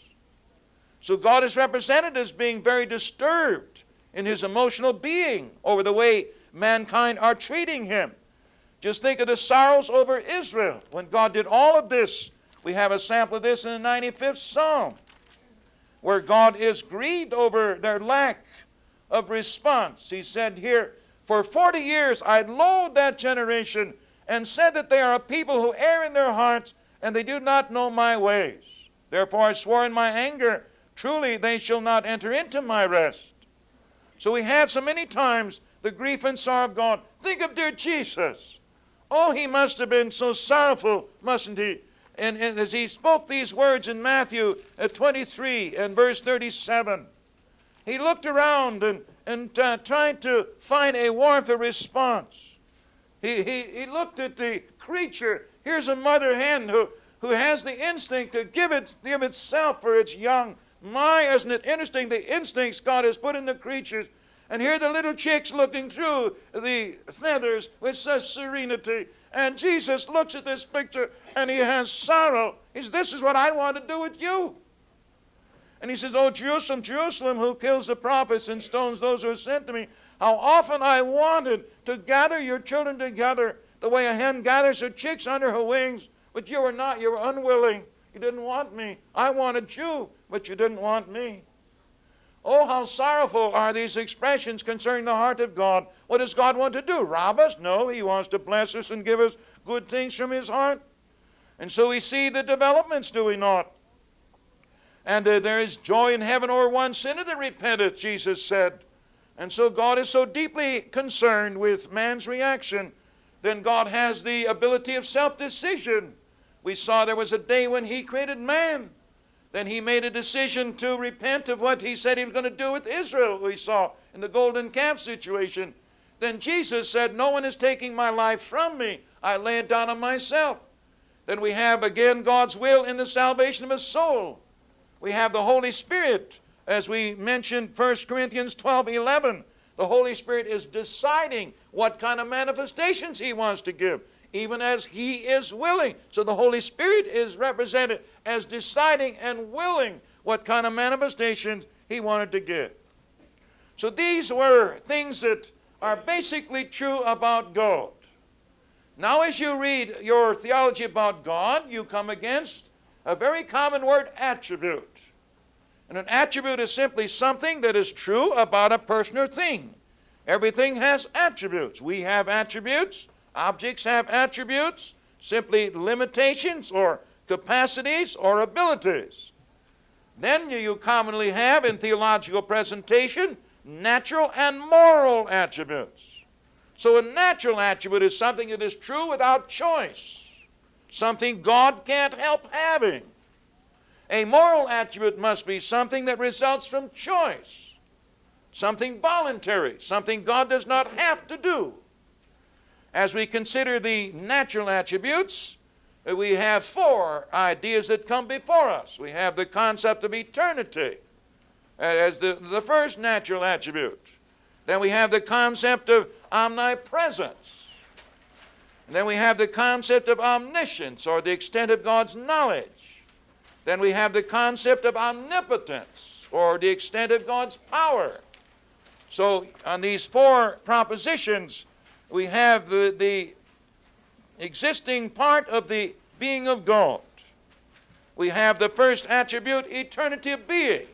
So God is represented as being very disturbed in his emotional being over the way mankind are treating him. Just think of the sorrows over Israel. When God did all of this, we have a sample of this in the 95th Psalm, where God is grieved over their lack of response. He said here, for 40 years I loathed that generation and said that they are a people who err in their hearts and they do not know my ways. Therefore I swore in my anger, truly they shall not enter into my rest. So we have so many times the grief and sorrow of God. Think of dear Jesus. Oh, he must have been so sorrowful, mustn't he? And as he spoke these words in Matthew 23 and verse 37, he looked around and tried to find a warmth of response. He looked at the creature. Here's a mother hen who has the instinct to give itself for its young. My, isn't it interesting, the instincts God has put in the creatures. And here the little chicks looking through the feathers with such serenity. And Jesus looks at this picture and he has sorrow. He says, this is what I want to do with you. And he says, oh, Jerusalem, Jerusalem, who kills the prophets and stones those who are sent to me. How often I wanted to gather your children together the way a hen gathers her chicks under her wings. But you were not, you were unwilling. You didn't want me. I wanted you, but you didn't want me. Oh, how sorrowful are these expressions concerning the heart of God. What does God want to do? Rob us? No, he wants to bless us and give us good things from his heart. And so we see the developments, do we not? And there is joy in heaven over one sinner that repenteth, Jesus said. And so God is so deeply concerned with man's reaction. Then God has the ability of self-decision. We saw there was a day when he created man. Then he made a decision to repent of what he said he was going to do with Israel, we saw in the golden calf situation. Then Jesus said, no one is taking my life from me. I lay it down on myself. Then we have again God's will in the salvation of a soul. We have the Holy Spirit, as we mentioned 1 Corinthians 12:11. The Holy Spirit is deciding what kind of manifestations he wants to give, even as he is willing. So the Holy Spirit is represented as deciding and willing what kind of manifestations he wanted to give. So these were things that are basically true about God. Now as you read your theology about God, you come against a very common word, attribute. And an attribute is simply something that is true about a person or thing. Everything has attributes. We have attributes. Objects have attributes, simply limitations or capacities or abilities. Then you commonly have in theological presentation natural and moral attributes. So a natural attribute is something that is true without choice, something God can't help having. A moral attribute must be something that results from choice, something voluntary, something God does not have to do. As we consider the natural attributes, we have four ideas that come before us. We have the concept of eternity as the first natural attribute. Then we have the concept of omnipresence. And then we have the concept of omniscience, or the extent of God's knowledge. Then we have the concept of omnipotence, or the extent of God's power. So on these four propositions, we have the existing part of the being of God. We have the first attribute, eternity of being.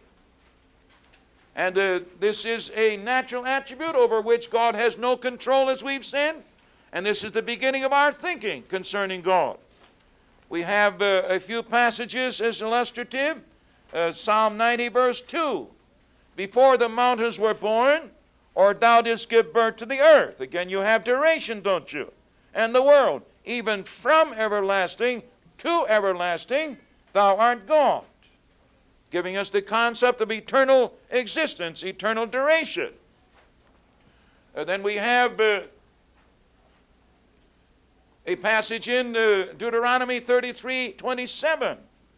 And this is a natural attribute over which God has no control, as we've said. And this is the beginning of our thinking concerning God. We have a few passages as illustrative. Psalm 90, verse 2. Before the mountains were born, or thou didst give birth to the earth. Again, you have duration, don't you? And the world, even from everlasting to everlasting, thou art God. Giving us the concept of eternal existence, eternal duration. Then we have a passage in Deuteronomy 33:27.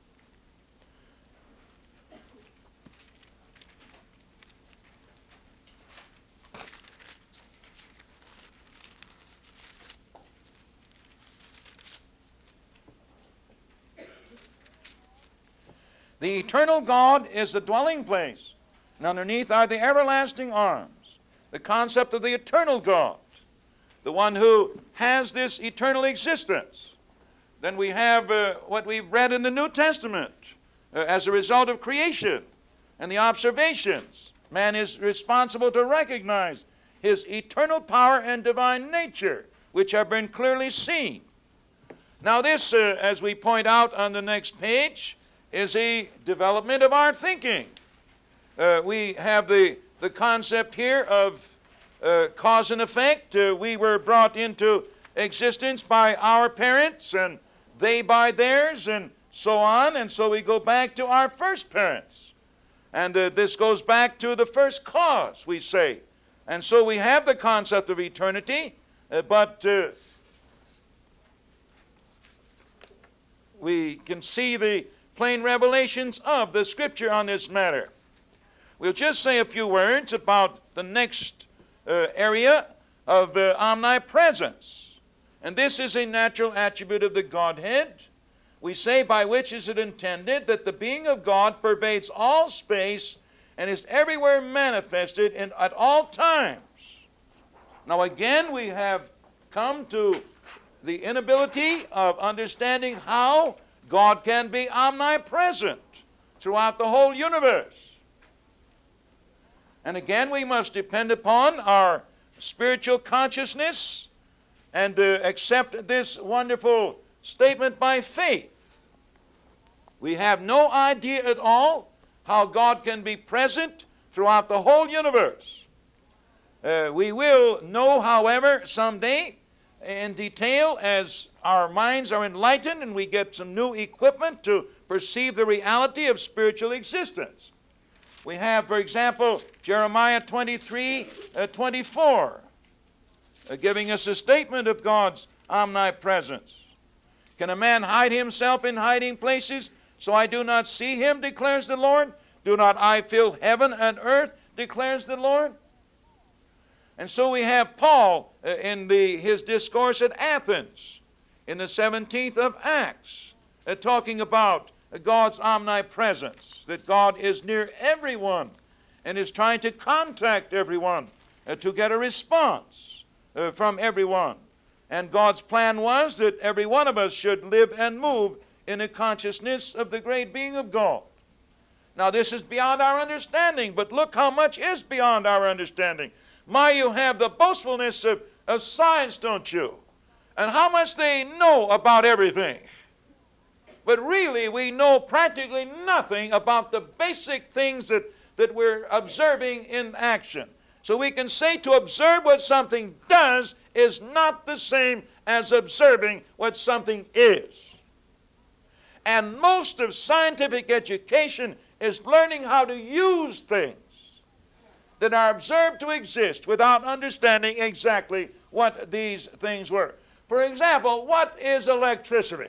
The eternal God is the dwelling place, and underneath are the everlasting arms. The concept of the eternal God, the one who has this eternal existence. Then we have what we've read in the New Testament as a result of creation and the observations. Man is responsible to recognize his eternal power and divine nature, which have been clearly seen. Now this, as we point out on the next page, is a development of our thinking. We have the concept here of cause and effect. We were brought into existence by our parents, and they by theirs, and so on. And so we go back to our first parents. And this goes back to the first cause, we say. And so we have the concept of eternity, but we can see the plain revelations of the Scripture on this matter. We'll just say a few words about the next area of omnipresence. And this is a natural attribute of the Godhead. We say, by which is it intended that the being of God pervades all space and is everywhere manifested at all times. Now again, we have come to the inability of understanding how God can be omnipresent throughout the whole universe. And again, we must depend upon our spiritual consciousness and accept this wonderful statement by faith. We have no idea at all how God can be present throughout the whole universe. We will know, however, someday in detail as our minds are enlightened and we get some new equipment to perceive the reality of spiritual existence. We have, for example, Jeremiah 23:24, giving us a statement of God's omnipresence. Can a man hide himself in hiding places so I do not see him, declares the Lord? Do not I fill heaven and earth, declares the Lord? And so we have Paul in his discourse at Athens in the 17th of Acts, talking about God's omnipresence, that God is near everyone and is trying to contact everyone to get a response from everyone. And God's plan was that every one of us should live and move in a consciousness of the great being of God. Now this is beyond our understanding, but look how much is beyond our understanding. You have the boastfulness of science, don't you? And how much they know about everything. But really, we know practically nothing about the basic things that we're observing in action. So we can say to observe what something does is not the same as observing what something is. And most of scientific education is learning how to use things that are observed to exist without understanding exactly what these things were. For example, what is electricity?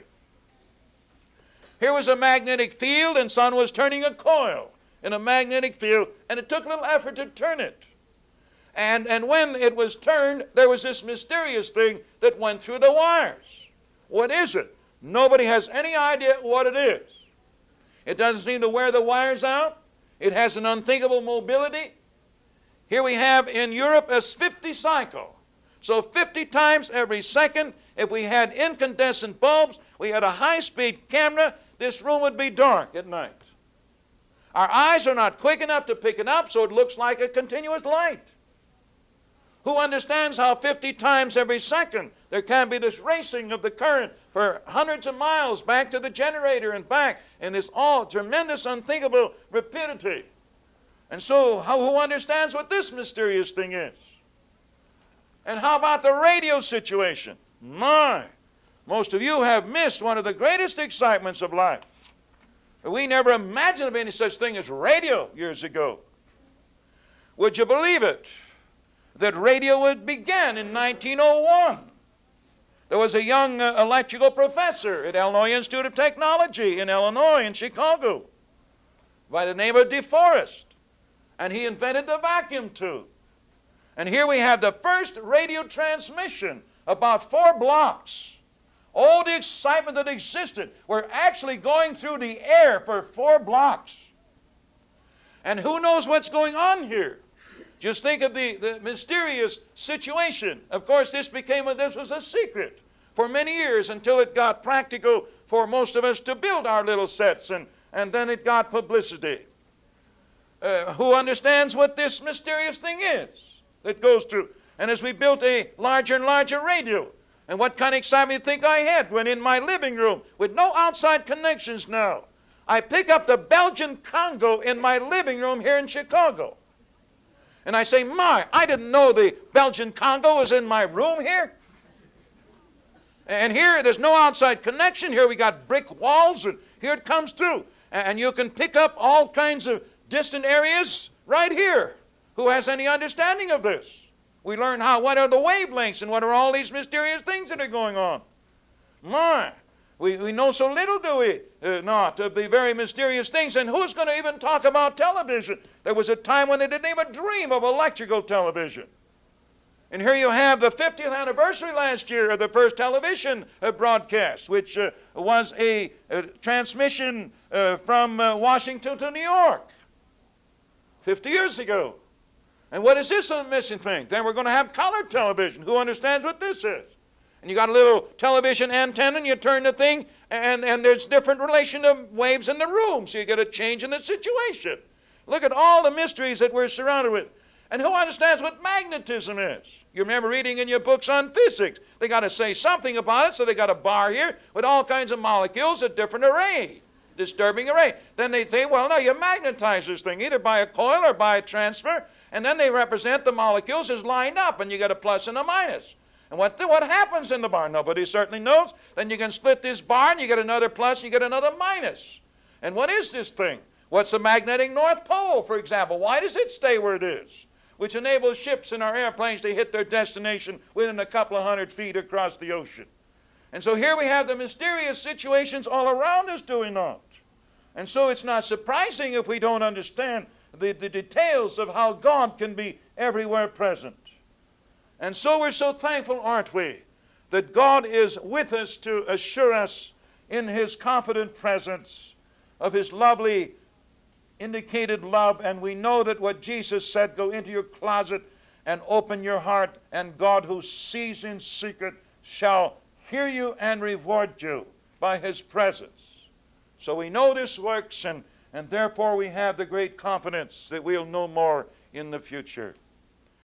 Here was a magnetic field, and someone was turning a coil in a magnetic field, and it took little effort to turn it. And when it was turned, there was this mysterious thing that went through the wires. What is it? Nobody has any idea what it is. It doesn't seem to wear the wires out. It has an unthinkable mobility. Here we have in Europe a 50 cycle. So 50 times every second, if we had incandescent bulbs, we had a high-speed camera, this room would be dark at night. Our eyes are not quick enough to pick it up, so it looks like a continuous light. Who understands how 50 times every second there can be this racing of the current for hundreds of miles back to the generator and back in this all tremendous, unthinkable rapidity? And so, who understands what this mysterious thing is? And how about the radio situation? Most of you have missed one of the greatest excitements of life. We never imagined of any such thing as radio years ago. Would you believe it? That radio began in 1901. There was a young electrical professor at Illinois Institute of Technology in Illinois, in Chicago, by the name of DeForest. And he invented the vacuum tube. And here we have the first radio transmission about 4 blocks. All the excitement that existed were actually going through the air for 4 blocks. And who knows what's going on here? Just think of the mysterious situation. Of course, this was a secret for many years until it got practical for most of us to build our little sets, and then it got publicity. Who understands what this mysterious thing is that goes through? And as we built a larger and larger radio, and what kind of excitement do you think I had when in my living room, with no outside connections now, I pick up the Belgian Congo in my living room here in Chicago. And I say, I didn't know the Belgian Congo was in my room here. And here, there's no outside connection. Here we got brick walls, and here it comes through. And you can pick up all kinds of distant areas right here. Who has any understanding of this? We learn what are the wavelengths and what are all these mysterious things that are going on. We know so little, do we not, of the very mysterious things. And who's going to even talk about television? There was a time when they didn't even dream of electrical television. And here you have the 50th anniversary last year of the first television broadcast, which was a transmission from Washington to New York 50 years ago. And what is this missing thing? Then we're going to have color television. Who understands what this is? And you got a little television antenna, and you turn the thing, and there's different relation of waves in the room, so you get a change in the situation. Look at all the mysteries that we're surrounded with. And who understands what magnetism is? You remember reading in your books on physics. They got to say something about it, so they got a bar here with all kinds of molecules at different array, disturbing array. Then they say, well, no, you magnetize this thing either by a coil or by a transfer, and then they represent the molecules as lined up, and you get a plus and a minus. And what happens in the bar? Nobody certainly knows. Then you can split this bar, and you get another plus, and you get another minus. And what is this thing? What's the magnetic North Pole, for example? Why does it stay where it is? Which enables ships and our airplanes to hit their destination within a couple of 100 feet across the ocean. And so here we have the mysterious situations all around us doing that. And so it's not surprising if we don't understand the details of how God can be everywhere present. And so we're so thankful, aren't we, that God is with us to assure us in His confident presence of His lovely indicated love, and we know that what Jesus said, go into your closet and open your heart, and God who sees in secret shall hear you and reward you by his presence. So we know this works, and therefore we have the great confidence that we'll know more in the future.